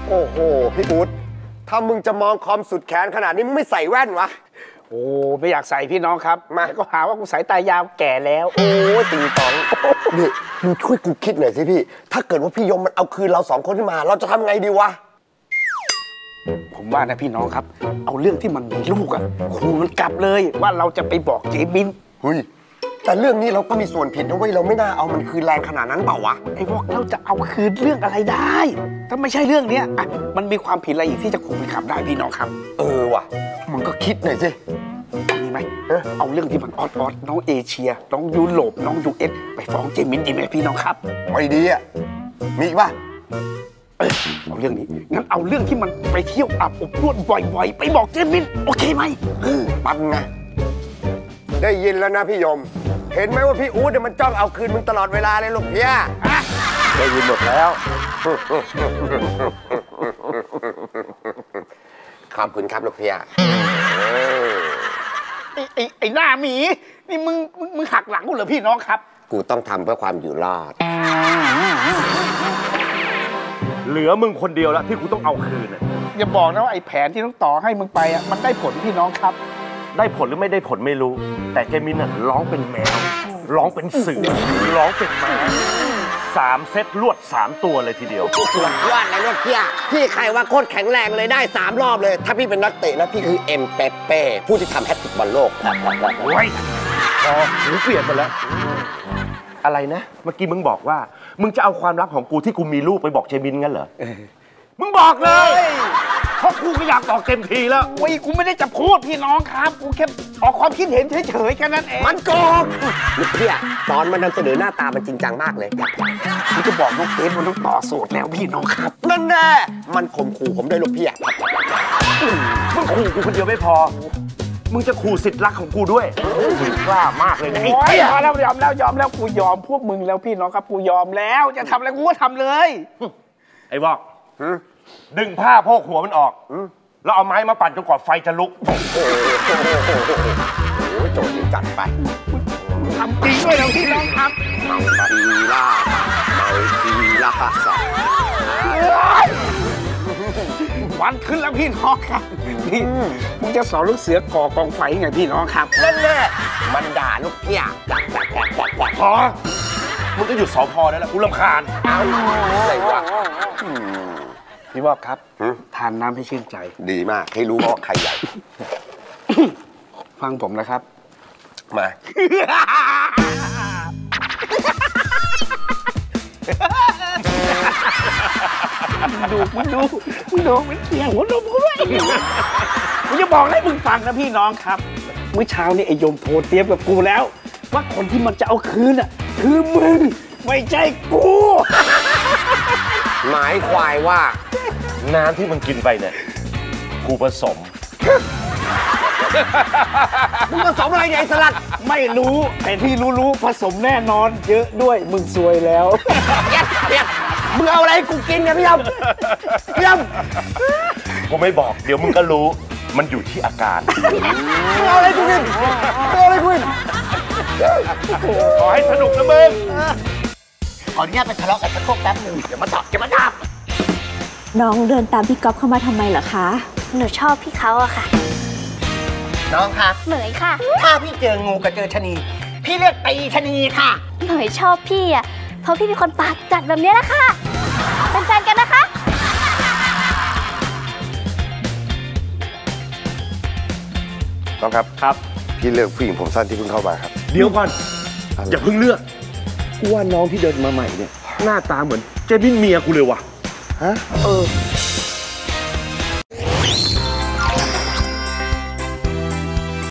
โอ้โหพี่อู๊ดถ้ามึงจะมองคอมสุดแขนขนาดนี้มึงไม่ใส่แว่นวะโอ้ไม่อยากใส่พี่น้องครับมาก็หาว่ากูสายตายาวแก่แล้วโอ้ติงตองนี่มึงช่วยกูคิดหน่อยสิพี่ถ้าเกิดว่าพี่ยมมันเอาคืนเรา2 คนขึ้นมาเราจะทำไงดีวะผมว่านะพี่น้องครับเอาเรื่องที่มันมีลูกอะขู่มันกลับเลยว่าเราจะไปบอกเจมินเฮ้ยแต่เรื่องนี้เราก็มีส่วนผิดนะเว้ยเราไม่น่าเอามันคืนแรงขนาดนั้นเปล่าวะไอ้พวกเราจะเอาคืนเรื่องอะไรได้ถ้าไม่ใช่เรื่องเนี้ยอะมันมีความผิดอะไรอีกที่จะขู่มันกลับได้พี่น้องครับว่ะมึงก็คิดหน่อยสิมีไหมเอาเรื่องที่มันออดน้องเอเชียน้องยุโรปน้องยูเอสไปฟ้องเจมินดีไหมพี่น้องครับไม่ดีอ่ะมีอีกป่ะเอาเรื่องนี้งั้นเอาเรื่องที่มันไปเที่ยวอาบอบนวดบ่อยๆไปบอกเจมินโอเคไหมปังไงได้ยินแล้วนะพี่ยมเห็นไหมว่าพี่อู๊ดเนี่ยมันจ้องเอาคืนมึงตลอดเวลาเลยลูกเพียได้ยินหมดแล้วขอบคุณครับลูกเพียไอ้หน้าหมีนี่มึงหักหลังกูเหรอพี่น้องครับกูต้องทำเพื่อความอยู่รอดเหลือมึงคนเดียวแล้วที่กูต้องเอาคืนอย่าบอกนะว่าไอ้แผนที่ต้องต่อให้มึงไปอ่ะมันได้ผลพี่น้องครับได้ผลหรือไม่ได้ผลไม่รู้แต่เจมินน่ะร้องเป็นแมวร้องเป็นเสือร้องเป็นม้า3 เซตรวด3 ตัวเลยทีเดียวสุดยอดเลยลูกเพียพี่ใครว่าโคตรแข็งแรงเลยได้3 รอบเลยถ้าพี่เป็นนักเตะนะพี่คือเอ็มเปเป้ผู้ที่ทำแฮตทริกบอลโลกโอ้ยหูเปลี่ยนไปแล้วอะไรนะเมื่อกี้มึงบอกว่ามึงจะเอาความลับของกูที่กูมีลูกไปบอกเจมินงั้นเหรอมึงบอกเลยเพราะกูก็อยากบอกเต็มทีแล้วกูไม่ได้จะพูดพี่น้องครับกูแค่ออกความคิดเห็นเฉยๆแค่นั้นเองมันโกงลูกเพียตอนมันนำเสนอหน้าตามันจริงจังมากเลยมึงจะบอกน้องเกดมันต้องต่อโสดแล้วพี่น้องครับนั่นแน่มันข่มขู่ผมด้วยลูกเพียมึงขู่กูคนเดียวไม่พอมึงจะขู่สิทธิ์รักของกูด้วยมึงกล้ามากเลยนะพอแล้วยอมแล้วกูยอมพวกมึงแล้วพี่น้องครับกูยอมแล้วจะทำอะไรกูก็ทำเลยไอ้บอกดึงผ้าโพกหัวมันออกแล้วเอาไม้มาปั่นจนกว่าไฟจะลุกโอ้ยโจรจัดไปทำจริงด้วยแล้วพี่น้องครับเมาทีล่าสัตว์วันขึ้นแล้วพี่น้องครับนี่มึงจะสอนลูกเสือก่อกองไฟไงพี่น้องครับนั่นแหละมันด่าลูกเพี้ยพอมึงก็หยุดสพได้แล้วกูรำคาญอะไรวะพี่บอกครับทานน้ำให้ชื่นใจดีมากให้รู้ว่าใครใหญ่ฟังผมนะครับมาดูมันเสียงหัวนมกูด้วยกูจะบอกให้มึงฟังนะพี่น้องครับเมื่อเช้านี้ไอ้ยมโทรเตรียมกับกูแล้วว่าคนที่มันจะเอาคืนอ่ะคือมึงไม่ใช่กูหมายควายว่าน้ำที่มึงกินไปเนี่ยกูผสมมึงผสมอะไรไงสลัดไม่รู้แต่ที่รู้ผสมแน่นอนเยอะด้วยมึงซวยแล้วมึงเอาอะไรกูกินเนี่ยพี่ยำกูไม่บอกเดี๋ยวมึงก็รู้มันอยู่ที่อาการมึงเอาอะไรกูกินขอให้สนุกนะมึงขออนุญาตไปทะเลาะกับชักโครกแป๊บนึงเดี๋ยวมาดับน้องเดินตามพี่ก๊อฟเข้ามาทำไมเหรอคะหนูชอบพี่เขาอะค่ะน้องคะเหมยค่ะถ้าพี่เจองูกับเจอชะนีพี่เรียกตีชะนีค่ะเหมยชอบพี่อะเพราะพี่เป็นคนปากจัดแบบนี้แหละค่ะเป็นแฟนกันนะคะน้องครับพี่เลือกผู้หญิงผมสั้นที่เพิ่งเข้ามาครับเดี๋ยวก่อนอย่าเพิ่งเลือกกูว่าน้องที่เดินมาใหม่เนี่ยหน้าตาเหมือนเจมินเมียกูเลยว่ะฮะ